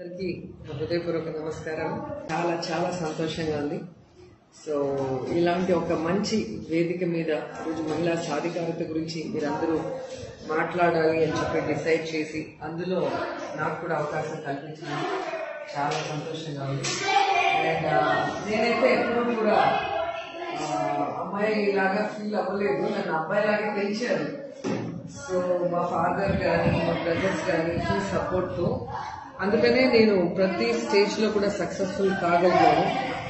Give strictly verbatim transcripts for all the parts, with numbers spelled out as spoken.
అందరికీ హృదయపూర్వక నమస్కారం. చాలా చాలా సంతోషంగా ఉంది. సో ఇలాంటి ఒక మంచి వేదిక మీద ఈరోజు మహిళా సాధికారత గురించి మీరందరూ మాట్లాడాలి అని చెప్పి డిసైడ్ చేసి అందులో నాకు కూడా అవకాశం కల్పించినందుకు చాలా సంతోషంగా ఉంది. అండ్ నేనైతే ఎప్పుడూ కూడా అమ్మాయి లాగా ఫీల్ అవ్వలేదు, నన్ను అబ్బాయి లాగా పెంచారు. సో మా ఫాదర్ కానీ మా బ్రదర్స్ కానీ ఫుల్ సపోర్ట్తో, అందుకనే నేను ప్రతి స్టేజ్ లో కూడా సక్సెస్ఫుల్ కాగలిగాను.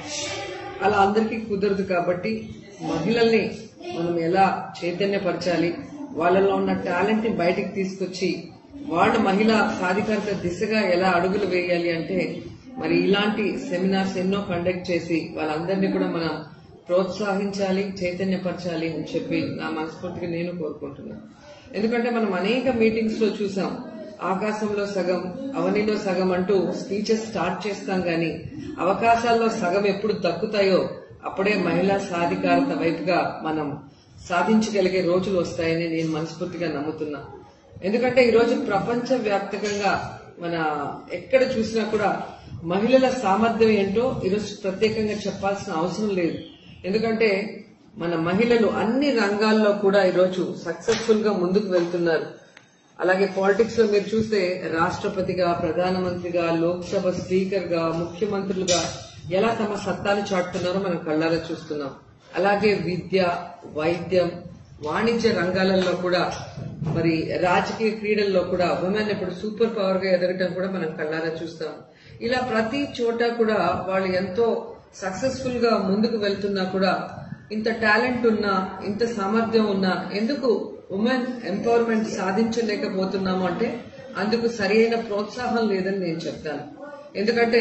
అలా అందరికీ కుదరదు కాబట్టి మహిళల్ని మనం ఎలా చైతన్యపరచాలి, వాళ్ళలో ఉన్న టాలెంట్ ని బయటికి తీసుకొచ్చి వాళ్ళ మహిళా సాధికారత దిశగా ఎలా అడుగులు వేయాలి అంటే మరి ఇలాంటి సెమినార్స్ ఎన్నో కండక్ట్ చేసి వాళ్ళందరినీ కూడా మనం ప్రోత్సహించాలి, చైతన్యపరచాలి అని చెప్పి నా మనస్ఫూర్తిగా నేను కోరుకుంటున్నాను. ఎందుకంటే మనం అనేక మీటింగ్స్ లో చూసాం, ఆకాశంలో సగం అవనిలో సగం అంటూ స్పీచెస్ స్టార్ట్ చేస్తాం గాని అవకాశాల్లో సగం ఎప్పుడు దక్కుతాయో అప్పుడే మహిళా సాధికారత వైపుగా మనం సాధించగలిగే రోజులు వస్తాయని నేను మనస్ఫూర్తిగా నమ్ముతున్నా. ఎందుకంటే ఈరోజు ప్రపంచ వ్యాప్తంగా మన ఎక్కడ చూసినా కూడా మహిళల సామర్థ్యం ఏంటో ఈరోజు ప్రత్యేకంగా చెప్పాల్సిన అవసరం లేదు. ఎందుకంటే మన మహిళలు అన్ని రంగాల్లో కూడా ఈరోజు సక్సెస్ఫుల్ గా ముందుకు వెళ్తున్నారు. అలాగే పాలిటిక్స్ లో మీరు చూస్తే రాష్ట్రపతిగా, ప్రధానమంత్రిగా, లోక్సభ స్పీకర్ గా, ముఖ్యమంత్రులుగా ఎలా తమ సత్తాను చాటుతున్నారో మనం కళ్ళారా చూస్తున్నాం. అలాగే విద్య, వైద్యం, వాణిజ్య రంగాలలో కూడా, మరి రాజకీయ క్రీడల్లో కూడా ఉమెన్ ఇప్పుడు సూపర్ పవర్ గా ఎదగటం కూడా మనం కళ్ళారా చూస్తాం. ఇలా ప్రతి చోట కూడా వాళ్ళు ఎంతో సక్సెస్ఫుల్ గా ముందుకు వెళ్తున్నా కూడా ఇంత టాలెంట్ ఉన్నా, ఇంత సామర్థ్యం ఉన్నా ఎందుకు ఉమెన్ ఎంపవర్మెంట్ సాధించలేకపోతున్నాము అంటే అందుకు సరైన ప్రోత్సాహం లేదని నేను చెప్తాను. ఎందుకంటే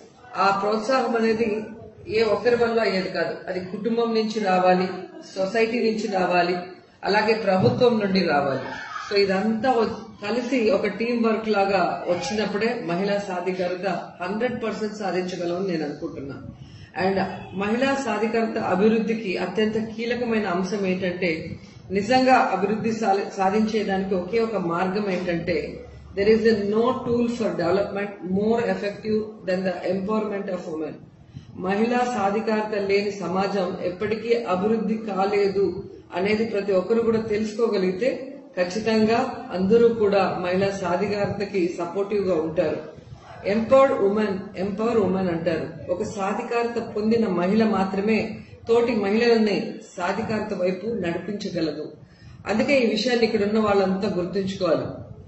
ఆ ప్రోత్సాహం అనేది ఏ ఒక్కరి వల్ల అయ్యేది కాదు. అది కుటుంబం నుంచి రావాలి, సొసైటీ నుంచి రావాలి, అలాగే ప్రభుత్వం నుండి రావాలి. సో ఇదంతా కలిసి ఒక టీం వర్క్ లాగా వచ్చినప్పుడే మహిళా సాధికారత హండ్రెడ్ పర్సెంట్ సాధించగలమని నేను అనుకుంటున్నా. అండ్ మహిళా సాధికారత అభివృద్ధికి అత్యంత కీలకమైన అంశం ఏంటంటే, నిజంగా అభివృద్ధి సాధించేదానికి ఒకే ఒక మార్గం ఏంటంటే, there is a no tool for development more effective than the empowerment of women. మహిళా సాధికారత లేని సమాజం ఎప్పటికీ అభివృద్ధి కాలేదు అనేది ప్రతి ఒక్కరు కూడా తెలుసుకోగలిగితే ఖచ్చితంగా అందరూ కూడా మహిళా సాధికారతకి సపోర్టివ్ గా ఉంటారు. ఎంపవర్డ్ ఉమెన్ ఎంపవర్ ఉమెన్ అంటారు. ఒక సాధికారత పొందిన మహిళ మాత్రమే తోటి మహిళలని సాధికారత వైపు నడిపించగలదు. అందుకే ఈ విషయాన్ని ఇక్కడ ఉన్న వాళ్ళంతా గుర్తుంచుకోవాలి.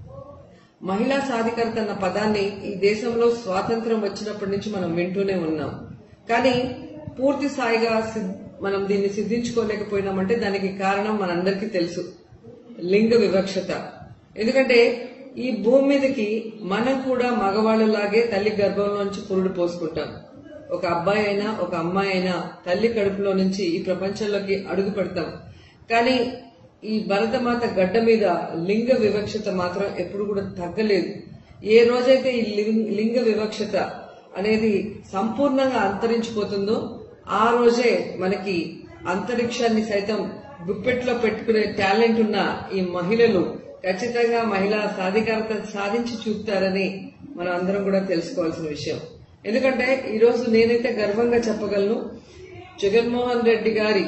మహిళా సాధికారత అన్న పదాన్ని ఈ దేశంలో స్వాతంత్రం వచ్చినప్పటి నుంచి మనం వింటూనే ఉన్నాం. కానీ పూర్తి స్థాయిగా మనం దీన్ని సిద్ధించుకోలేకపోయినామంటే దానికి కారణం మనందరికీ తెలుసు, లింగ వివక్షత. ఎందుకంటే ఈ భూమి మీదకి మనం కూడా మగవాళ్లలాగే తల్లి గర్భంలో నుంచి పురుడు పోసుకుంటాం. ఒక అబ్బాయి అయినా ఒక అమ్మాయి అయినా తల్లి కడుపులో నుంచి ఈ ప్రపంచంలోకి అడుగు పెడతాం. కానీ ఈ భరతమాత గడ్డ మీద లింగ వివక్షత మాత్రం ఎప్పుడు కూడా తగ్గలేదు. ఏ రోజైతే ఈ లింగ వివక్షత అనేది సంపూర్ణంగా అంతరించిపోతుందో ఆ రోజే మనకి అంతరిక్షాన్ని సైతం గుప్పెట్లో పెట్టుకునే టాలెంట్ ఉన్న ఈ మహిళలు ఖచ్చితంగా మహిళా సాధికారత సాధించి చూపుతారని మనం అందరం కూడా తెలుసుకోవాల్సిన విషయం. ఎందుకంటే ఈరోజు నేనైతే గర్వంగా చెప్పగలను, జగన్మోహన్ రెడ్డి గారి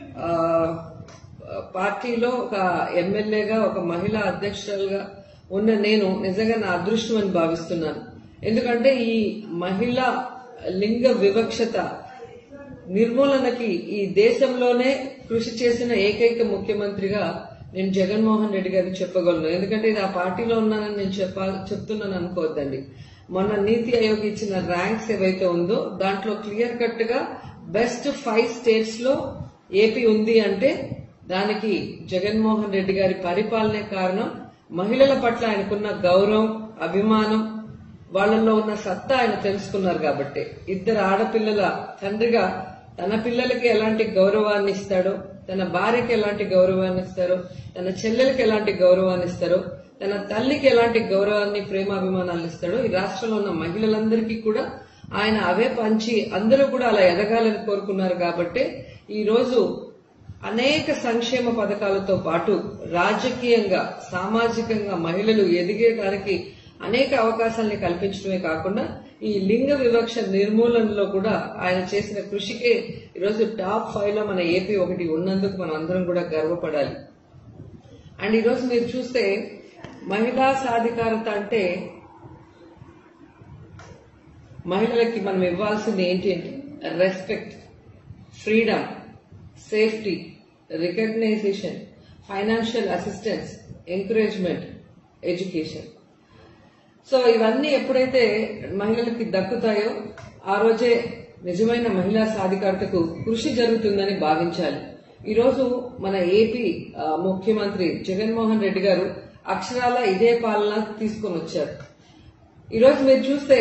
పార్టీలో ఒక ఎమ్మెల్యేగా, ఒక మహిళా అధ్యక్షురాలుగా ఉన్న నేను నిజంగా నా అదృష్టం అని భావిస్తున్నాను. ఎందుకంటే ఈ మహిళా లింగ వివక్షత నిర్మూలనకి ఈ దేశంలోనే కృషి చేసిన ఏకైక ముఖ్యమంత్రిగా నేను జగన్మోహన్ రెడ్డి గారికి చెప్పగలను. ఎందుకంటే ఇది ఆ పార్టీలో ఉన్నానని నేను చెప్ప చెప్తున్నాను అనుకోవద్దండి. మొన్న నీతి ఆయోగ్ ఇచ్చిన ర్యాంక్స్ ఏవైతే ఉందో దాంట్లో క్లియర్ కట్ గా బెస్ట్ ఫైవ్ స్టేట్స్ లో ఏపీ ఉంది అంటే దానికి జగన్మోహన్ రెడ్డి గారి పరిపాలనే కారణం. మహిళల పట్ల ఆయనకున్న గౌరవం, అభిమానం, వాళ్లలో ఉన్న సత్తా ఆయన తెలుసుకున్నారు కాబట్టి. ఇద్దరు ఆడపిల్లల తండ్రిగా తన పిల్లలకి ఎలాంటి గౌరవాన్ని ఇస్తాడో, తన భార్యకి ఎలాంటి గౌరవాన్ని ఇస్తారో, తన చెల్లెలకి ఎలాంటి గౌరవాన్ని ఇస్తారో, తన తల్లికి ఎలాంటి గౌరవాన్ని, ప్రేమాభిమానాలు ఇస్తాడో ఈ రాష్ట్రంలో ఉన్న మహిళలందరికీ కూడా ఆయన అవే పంచి అందరూ కూడా అలా ఎదగాలని కోరుకున్నారు. కాబట్టి ఈ రోజు అనేక సంక్షేమ పథకాలతో పాటు రాజకీయంగా, సామాజికంగా మహిళలు ఎదిగేయడానికి అనేక అవకాశాలని కల్పించడమే కాకుండా ఈ లింగ వివక్ష నిర్మూలనలో కూడా ఆయన చేసిన కృషికే ఈరోజు టాప్ ఫైవ్ లో మన ఏపీ ఒకటి ఉన్నందుకు మనం అందరం కూడా గర్వపడాలి. అండ్ ఈరోజు మీరు చూస్తే మహిళా సాధికారత అంటే మహిళలకి మనం ఇవ్వాల్సింది ఏంటి అంటే respect, freedom, safety, recognization, financial assistance, encouragement, education. So ఇవన్నీ ఎప్పుడైతే మహిళలకి దక్కుతాయో ఆ రోజే నిజమైన మహిళా సాధికారతకు కృషి జరుగుతుందని భావించాలి. ఈరోజు మన ఏపీ ముఖ్యమంత్రి జగన్మోహన్ రెడ్డి గారు అక్షరాల ఇదే పాలన తీసుకొని వచ్చారు. ఈరోజు మీరు చూస్తే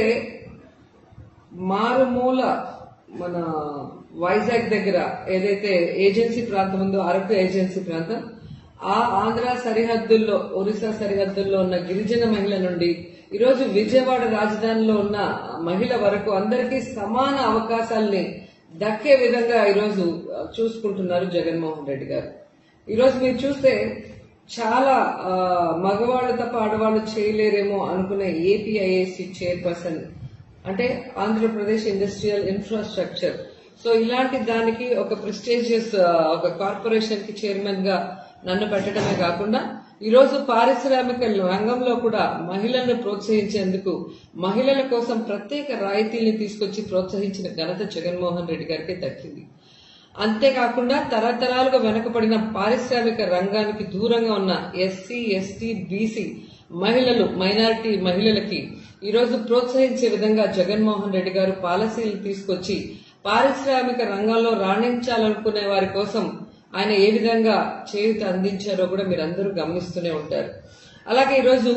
మారుమూల మన వైజాగ్ దగ్గర ఏదైతే ఏజెన్సీ ప్రాంతం ఉందో అరకు ఏజెన్సీ ప్రాంతం, ఆ ఆంధ్ర సరిహద్దుల్లో ఒరిస్సా సరిహద్దుల్లో ఉన్న గిరిజన మహిళ నుండి ఈరోజు విజయవాడ రాజధానిలో ఉన్న మహిళ వరకు అందరికీ సమాన అవకాశాలని దక్కే విధంగా ఈరోజు చూసుకుంటున్నారు జగన్మోహన్ రెడ్డి గారు. ఈరోజు మీరు చూస్తే చాలా మగవాళ్లు తప్ప ఆడవాళ్లు చేయలేరేమో అనుకునే ఏపీఐఏసీ చైర్పర్సన్ అంటే ఆంధ్రప్రదేశ్ ఇండస్ట్రియల్ ఇన్ఫ్రాస్ట్రక్చర్. సో ఇలాంటి దానికి ఒక ప్రెస్టీజియస్ ఒక కార్పొరేషన్ కి చైర్మన్ గా నన్ను పెట్టడమే కాకుండా ఈరోజు పారిశ్రామిక రంగంలో కూడా మహిళలను ప్రోత్సహించేందుకు మహిళల కోసం ప్రత్యేక రాయితీల్ని తీసుకొచ్చి ప్రోత్సహించిన ఘనత జగన్మోహన్ రెడ్డి గారికి దక్కింది. అంతేకాకుండా తరతరాలుగా వెనుకబడిన పారిశ్రామిక రంగానికి దూరంగా ఉన్న ఎస్సీ, ఎస్టీ, బీసీ మహిళలు, మైనారిటీ మహిళలకి ఈరోజు ప్రోత్సహించే విధంగా జగన్మోహన్ రెడ్డి గారు పాలసీలు తీసుకొచ్చి పారిశ్రామిక రంగంలో రాణించాలనుకునే వారి కోసం ఆయన ఏ విధంగా చేయూత అందించారో కూడా మీరందరూ గమనిస్తూనే ఉంటారు. అలాగే ఈరోజు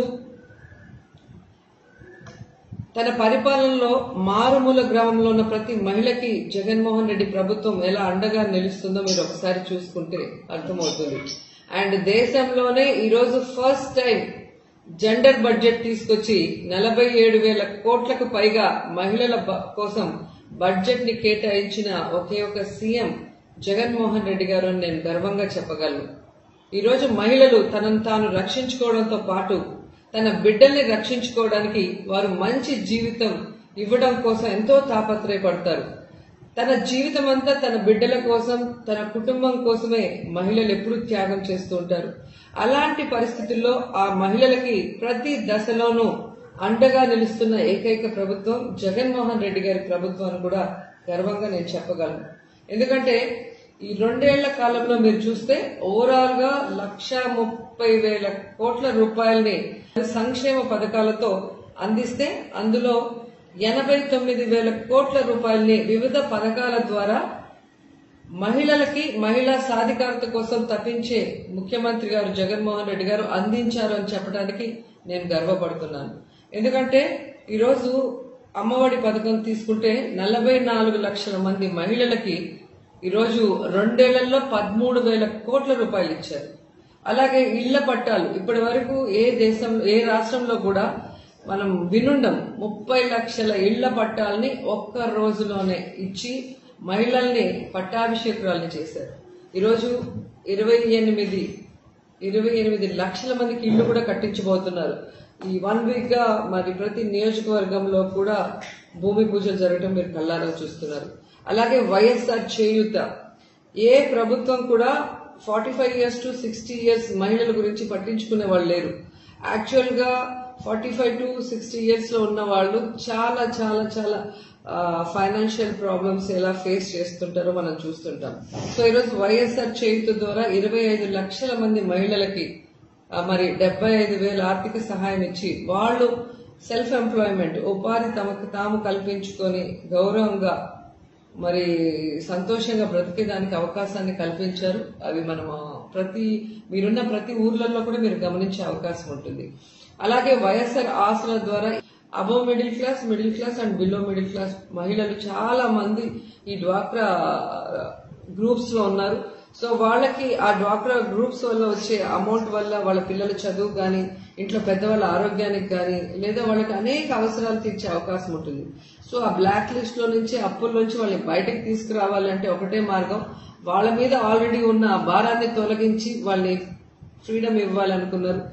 తన పరిపాలనలో మారుమూల గ్రామంలో ఉన్న ప్రతి మహిళకి జగన్మోహన్ రెడ్డి ప్రభుత్వం ఎలా అండగా నిలుస్తుందో మీరు ఒకసారి చూసుకుంటే అర్థమవుతుంది. అండ్ దేశంలోనే ఈరోజు ఫస్ట్ టైం జెండర్ బడ్జెట్ తీసుకొచ్చి నలభై ఏడు వేల కోట్లకు పైగా మహిళల కోసం బడ్జెట్ ని కేటాయించిన ఒకే ఒక సీఎం జగన్మోహన్ రెడ్డి గారు అని నేను గర్వంగా చెప్పగలను. ఈరోజు మహిళలు తనను తాను రక్షించుకోవడంతో పాటు తన బిడ్డల్ని రక్షించుకోవడానికి వారు మంచి జీవితం ఇవ్వడం కోసం ఎంతో తాపత్రయపడతారు. తన జీవితం అంతా తన బిడ్డల కోసం, తన కుటుంబం కోసమే మహిళలు ఎప్పుడూ త్యాగం చేస్తూ ఉంటారు. అలాంటి పరిస్థితుల్లో ఆ మహిళలకి ప్రతి దశలోనూ అండగా నిలుస్తున్న ఏకైక ప్రభుత్వం జగన్మోహన్ రెడ్డి గారి ప్రభుత్వం అని కూడా గర్వంగా నేను చెప్పగలను. ఎందుకంటే ఈ రెండేళ్ల కాలంలో మీరు చూస్తే ఓవరాల్ గా లక్ష ముప్పై వేల కోట్ల రూపాయల్ని సంక్షేమ పథకాలతో అందిస్తే అందులో ఎనభై తొమ్మిది వేల కోట్ల రూపాయల్ని వివిధ పథకాల ద్వారా మహిళలకి మహిళా సాధికారత కోసం తప్పించే ముఖ్యమంత్రి గారు జగన్మోహన్ రెడ్డి గారు అందించారు అని చెప్పడానికి నేను గర్వపడుతున్నాను. ఎందుకంటే ఈరోజు అమ్మఒడి పథకం తీసుకుంటే నలభై నాలుగు లక్షల మంది మహిళలకి ఈరోజు రెండేళ్లలో పదమూడు వేల కోట్ల రూపాయలు ఇచ్చారు. అలాగే ఇళ్ల పట్టాలు ఇప్పటి వరకు ఏ దేశం ఏ రాష్ట్రంలో కూడా మనం వినుండం ముప్పై లక్షల ఇళ్ల పట్టాలని ఒక్క రోజులోనే ఇచ్చి మహిళల్ని పట్టాభిషేకురాలని చేశారు. ఈరోజు ఇరవై ఎనిమిది ఇరవై ఎనిమిది లక్షల మందికి ఇళ్లు కూడా కట్టించబోతున్నారు. ఈ వన్ వీక్ గా మరి ప్రతి నియోజకవర్గంలో కూడా భూమి పూజలు జరగడం మీరు కళ్ళారా చూస్తున్నారు. అలాగే వైఎస్ఆర్ చేయూత ఏ ప్రభుత్వం కూడా forty five years to sixty years మహిళల గురించి పట్టించుకునే వాళ్ళు లేరు. యాక్చువల్ గా forty five to sixty years లో ఉన్న వాళ్ళు చాలా చాలా చాలా ఫైనాన్షియల్ ప్రాబ్లమ్స్ ఎలా ఫేస్ చేస్తుంటారో మనం చూస్తుంటాం. సో ఈరోజు వైఎస్ఆర్ చేయూత ద్వారా ఇరవై ఐదు లక్షల మంది మహిళలకి మరి డెబ్బై ఐదు వేల ఆర్థిక సహాయం ఇచ్చి వాళ్ళు సెల్ఫ్ ఎంప్లాయ్మెంట్ ఉపాధి తమకు తాము కల్పించుకొని గౌరవంగా మరి సంతోషంగా బ్రతికేదానికి అవకాశాన్ని కల్పించారు. అవి మనం ప్రతి మీరున్న ప్రతి ఊర్లలో కూడా మీరు గమనించే అవకాశం ఉంటుంది. అలాగే వైఎస్ఆర్ ఆసరా ద్వారా above middle class, middle class and below middle class మహిళలు చాలా మంది ఈ డ్వాక్రా గ్రూప్స్ లో ఉన్నారు. సో వాళ్ళకి ఆ డ్వాక్రా గ్రూప్స్ వల్ల వచ్చే అమౌంట్ వల్ల వాళ్ళ పిల్లల చదువు గాని, ఇంట్లో పెద్దవాళ్ళ ఆరోగ్యానికి గాని, లేదా వాళ్ళకి అనేక అవసరాలు తీర్చే అవకాశం ఉంటుంది. సో ఆ బ్లాక్ లిస్ట్ లో నుంచి అప్పుల నుంచి వాళ్ళని బయటకు తీసుకురావాలంటే ఒకటే మార్గం, వాళ్ళ మీద ఆల్రెడీ ఉన్న భారాన్ని తొలగించి వాళ్ళని ఫ్రీడమ్ ఇవ్వాలనుకున్నారు.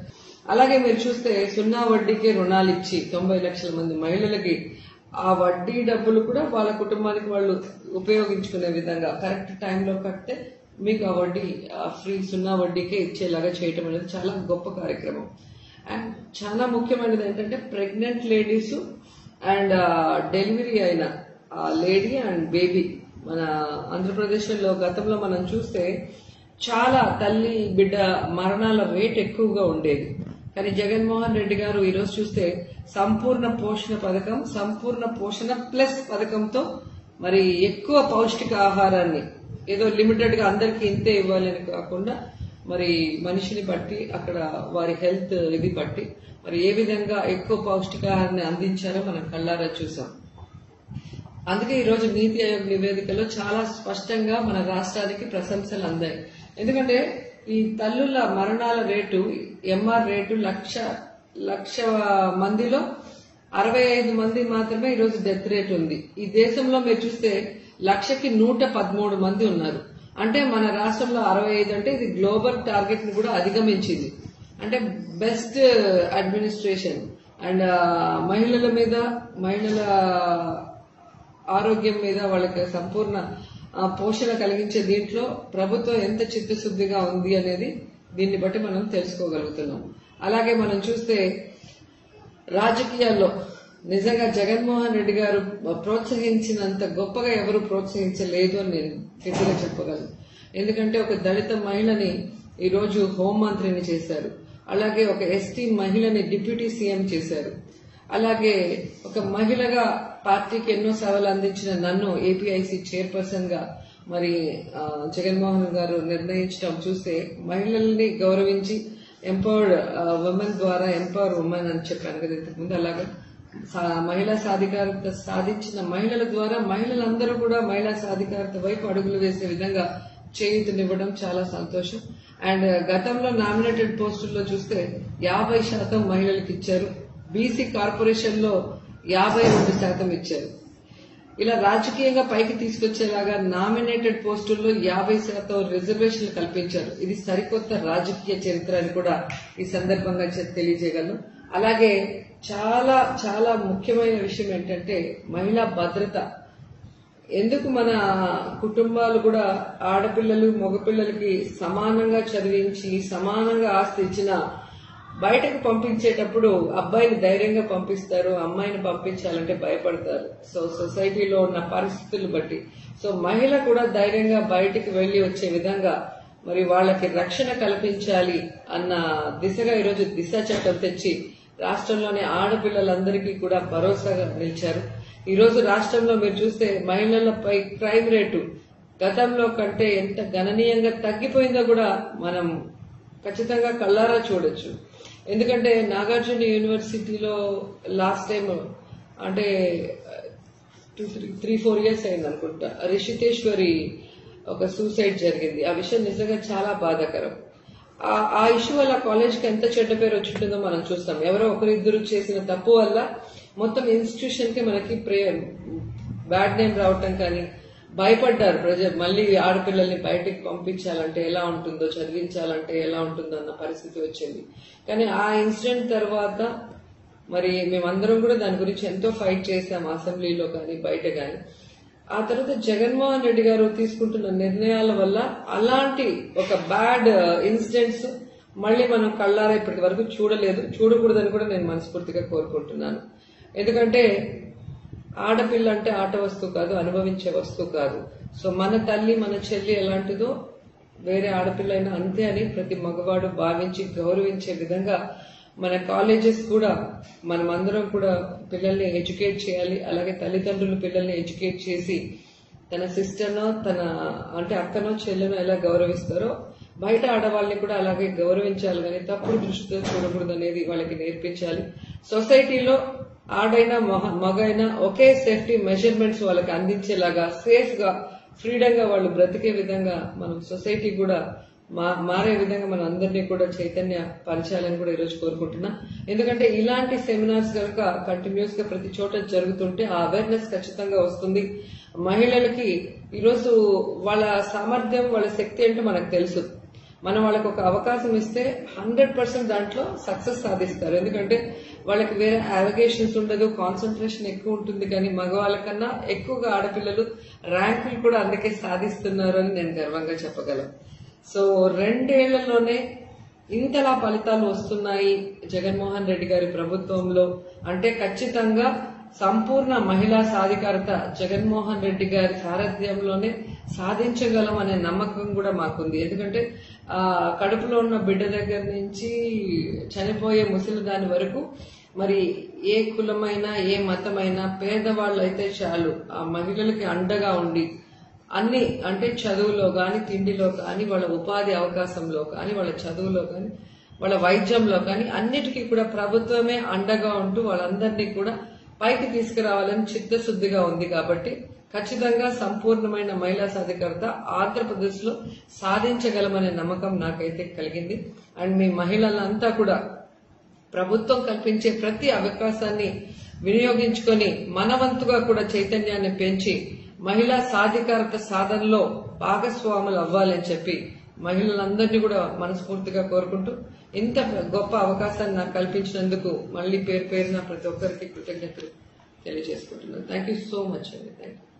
అలాగే మీరు చూస్తే సున్నా వడ్డీకే రుణాలు ఇచ్చి తొంభై లక్షల మంది మహిళలకి ఆ వడ్డీ డబ్బులు కూడా వాళ్ళ కుటుంబానికి వాళ్ళు ఉపయోగించుకునే విధంగా కరెక్ట్ టైంలో కడితే మీకు ఆ వడ్డీ ఫ్రీ సున్నా వడ్డీకే ఇచ్చేలాగా చేయటం అనేది చాలా గొప్ప కార్యక్రమం. అండ్ చాలా ముఖ్యమైనది ఏంటంటే ప్రెగ్నెంట్ లేడీస్ అండ్ డెలివరీ అయిన లేడీ అండ్ బేబీ మన ఆంధ్రప్రదేశ్ లో గతంలో మనం చూస్తే చాలా తల్లి బిడ్డ మరణాల రేట్ ఎక్కువగా ఉండేది. కానీ జగన్మోహన్ రెడ్డి గారు ఈరోజు చూస్తే సంపూర్ణ పోషణ పథకం, సంపూర్ణ పోషణ ప్లస్ పథకంతో మరి ఎక్కువ పౌష్టిక ఆహారాన్ని ఏదో లిమిటెడ్ గా అందరికి ఇంతే ఇవ్వాలని కాకుండా మరి మనిషిని బట్టి అక్కడ వారి హెల్త్ ఇది బట్టి మరి ఏ విధంగా ఎక్కువ పౌష్టికాహారాన్ని అందించారో మనం కళ్ళారా చూసాం. అందుకే ఈ రోజు నీతి ఆయోగ్ నివేదికలో చాలా స్పష్టంగా మన రాష్ట్రానికి ప్రశంసలు అందాయి. ఎందుకంటే ఈ తల్లుల మరణాల rate MR rate lakh lakh మందిలో అరవై ఐదు మంది మాత్రమే ఈరోజు డెత్ రేట్ ఉంది. ఈ దేశంలో మీరు చూస్తే లక్షకి నూట పదమూడు మంది ఉన్నారు. అంటే మన రాష్ట్రంలో అరవై ఐదు అంటే ఇది గ్లోబల్ టార్గెట్ ని కూడా అధిగమించింది. అంటే బెస్ట్ అడ్మినిస్ట్రేషన్ అండ్ మహిళల మీద మహిళల ఆరోగ్యం మీద వాళ్ళకి సంపూర్ణ పోషణ కలిగించే దీంట్లో ప్రభుత్వం ఎంత చిత్తశుద్ధిగా ఉంది అనేది దీన్ని బట్టి మనం తెలుసుకోగలుగుతున్నాం. అలాగే మనం చూస్తే రాజకీయాల్లో నిజంగా జగన్మోహన్ రెడ్డి గారు ప్రోత్సహించినంత గొప్పగా ఎవరు ప్రోత్సహించలేదు అని నేను గట్టిగా చెప్పగలను. ఎందుకంటే ఒక దళిత మహిళని ఈ రోజు హోంమంత్రిని చేశారు. అలాగే ఒక ఎస్టీ మహిళని డిప్యూటీ సీఎం చేశారు. అలాగే ఒక మహిళగా పార్టీకి ఎన్నో సేవలు అందించిన నన్ను ఏపీఐసీ చైర్పర్సన్ గా మరి జగన్మోహన్ గారు నిర్ణయించడం చూస్తే మహిళల్ని గౌరవించి ఎంపవర్డ్ ఉమెన్ ద్వారా ఎంపవర్ ఉమెన్ అని చెప్పాను కదా ఇంతకుముందు. అలాగే మహిళా సాధికారత సాధించిన మహిళల ద్వారా మహిళలందరూ కూడా మహిళా సాధికారత వైపు అడుగులు వేసే విధంగా చేయూతనివ్వడం చాలా సంతోషం. అండ్ గతంలో నామినేటెడ్ పోస్టుల్లో చూస్తే యాభై శాతం మహిళలకు ఇచ్చారు. బీసీ కార్పొరేషన్ లో యాభై రెండు శాతం ఇచ్చారు. ఇలా రాజకీయంగా పైకి తీసుకొచ్చేలాగా నామినేటెడ్ పోస్టుల్లో యాభై శాతం రిజర్వేషన్లు కల్పించారు. ఇది సరికొత్త రాజకీయ చరిత్ర అని కూడా ఈ సందర్భంగా తెలియజేయగలను. అలాగే చాలా చాలా ముఖ్యమైన విషయం ఏంటంటే మహిళా భద్రత. ఎందుకు మన కుటుంబాలు కూడా ఆడపిల్లలు మగపిల్లలకి సమానంగా చదివించి సమానంగా ఆస్తి ఇచ్చిన బయటకు పంపించేటప్పుడు అబ్బాయిని ధైర్యంగా పంపిస్తారు, అమ్మాయిని పంపించాలంటే భయపడతారు. సో సొసైటీలో ఉన్న పరిస్థితులు బట్టి సో మహిళ కూడా ధైర్యంగా బయటికి వెళ్లి వచ్చే విధంగా మరి వాళ్ళకి రక్షణ కల్పించాలి అన్న దిశగా ఈరోజు దిశ చట్టం తెచ్చి రాష్ట్రంలోని ఆడపిల్లలందరికీ కూడా భరోసాగా నిలిచారు. ఈ రోజు రాష్ట్రంలో మీరు చూస్తే మహిళలపై క్రైమ్ రేటు గతంలో కంటే ఎంత గణనీయంగా తగ్గిపోయిందో కూడా మనం ఖచ్చితంగా కళ్ళారా చూడొచ్చు. ఎందుకంటే నాగార్జున యూనివర్సిటీలో లాస్ట్ టైం అంటే two three three four years అయింది అనుకుంటా రిషితేశ్వరి ఒక సూసైడ్ జరిగింది. ఆ విషయం నిజంగా చాలా బాధాకరం. ఆ ఇష్యూ వల్ల కాలేజ్ కి ఎంత చెడ్డ పేరు వచ్చింటుందో మనం చూస్తాం. ఎవరో ఒకరిద్దరు చేసిన తప్పు వల్ల మొత్తం ఇన్స్టిట్యూషన్ కి మనకి బ్యాడ్ నేమ్ రావటం కానీ భయపడ్డారు ప్రజలు. మళ్లీ ఆడపిల్లల్ని బయటికి పంపించాలంటే ఎలా ఉంటుందో, చదివించాలంటే ఎలా ఉంటుందో అన్న పరిస్థితి వచ్చింది. కానీ ఆ ఇన్సిడెంట్ తర్వాత మరి మేమందరం కూడా దాని గురించి ఎంతో ఫైట్ చేశాం అసెంబ్లీలో కానీ బయట కానీ. ఆ తర్వాత జగన్మోహన్ రెడ్డి గారు తీసుకుంటున్న నిర్ణయాల వల్ల అలాంటి ఒక బ్యాడ్ ఇన్సిడెంట్స్ మళ్లీ మనం కళ్ళారా ఇప్పటి వరకు చూడలేదు, చూడకూడదని కూడా నేను మనస్ఫూర్తిగా కోరుకుంటున్నాను. ఎందుకంటే ఆడపిల్ల అంటే ఆట వస్తువు కాదు, అనుభవించే వస్తువు కాదు. సో మన తల్లి మన చెల్లి ఎలాంటిదో వేరే ఆడపిల్ల అయినా అంతే అని ప్రతి మగవాడు భావించి గౌరవించే విధంగా మన కాలేజెస్ కూడా మనం అందరం కూడా పిల్లల్ని ఎడ్యుకేట్ చేయాలి. అలాగే తల్లిదండ్రులు పిల్లల్ని ఎడ్యుకేట్ చేసి తన సిస్టర్నో తన అంటే అక్కనో చెల్లెనో ఎలా గౌరవిస్తారో బయట ఆడవాళ్ళని కూడా అలాగే గౌరవించాలి, కానీ తప్పుడు దృష్టితో చూడకూడదు అనేది వాళ్ళకి నేర్పించాలి. సొసైటీలో ఆడైనా మగైనా ఒకే సేఫ్టీ మెజర్మెంట్స్ వాళ్ళకి అందించేలాగా సేఫ్ గా ఫ్రీడమ్ గా వాళ్ళు బ్రతికే విధంగా మనం సొసైటీ కూడా మారే విధంగా మన అందరినీ కూడా చైతన్య పరచాలని కూడా ఈరోజు కోరుకుంటున్నా. ఎందుకంటే ఇలాంటి సెమినార్స్ కనుక కంటిన్యూస్ గా ప్రతి చోట జరుగుతుంటే ఆ అవేర్నెస్ ఖచ్చితంగా వస్తుంది. మహిళలకి ఈరోజు వాళ్ళ సామర్థ్యం వాళ్ళ శక్తి ఏంటో మనకు తెలుసు. మనం వాళ్ళకి ఒక అవకాశం ఇస్తే హండ్రెడ్ పర్సెంట్ దాంట్లో సక్సెస్ సాధిస్తారు. ఎందుకంటే వాళ్ళకి వేరే అవగేషన్స్ ఉండదు, కాన్సన్ట్రేషన్ ఎక్కువ ఉంటుంది. కానీ మగవాళ్ళకన్నా ఎక్కువగా ఆడపిల్లలు ర్యాంకులు కూడా అందుకే సాధిస్తున్నారు అని నేను గర్వంగా చెప్పగలను. సో రెండేళ్లలోనే ఇంతలా ఫలితాలు వస్తున్నాయి జగన్మోహన్ రెడ్డి గారి ప్రభుత్వంలో అంటే ఖచ్చితంగా సంపూర్ణ మహిళా సాధికారత జగన్మోహన్ రెడ్డి గారి సారథ్యంలోనే సాధించగలం అనే నమ్మకం కూడా మాకుంది. ఎందుకంటే ఆ కడుపులో ఉన్న బిడ్డ దగ్గర నుంచి చనిపోయే ముసలి దాని వరకు మరి ఏ కులమైనా ఏ మతమైనా పేదవాళ్ళు అయితే చాలు ఆ మహిళలకి అండగా ఉండి అన్ని అంటే చదువులో గాని తిండిలో కానీ వాళ్ళ ఉపాధి అవకాశంలో కానీ వాళ్ళ చదువులో కానీ వాళ్ళ వైద్యంలో కానీ అన్నిటికీ కూడా ప్రభుత్వమే అండగా ఉంటూ వాళ్ళందరినీ కూడా పైకి తీసుకురావాలని చిత్తశుద్ధిగా ఉంది. కాబట్టి ఖచ్చితంగా సంపూర్ణమైన మహిళా సాధికారత ఆంధ్రప్రదేశ్ లో సాధించగలమనే నమ్మకం నాకైతే కలిగింది. అండ్ మీ మహిళలంతా కూడా ప్రభుత్వం కల్పించే ప్రతి అవకాశాన్ని వినియోగించుకొని మనవంతుగా కూడా చైతన్యాన్ని పెంచి మహిళా సాధికారత సాధనలో భాగస్వాములు అవ్వాలని చెప్పి మహిళలందరినీ కూడా మనస్ఫూర్తిగా కోరుకుంటూ ఇంత గొప్ప అవకాశాన్ని నాకు కల్పించినందుకు మళ్లీ పేరు పేరున ప్రతి ఒక్కరికి కృతజ్ఞతలు తెలియజేసుకుంటున్నాను. థ్యాంక్ యూ సో మచ్ అండి. Thank you.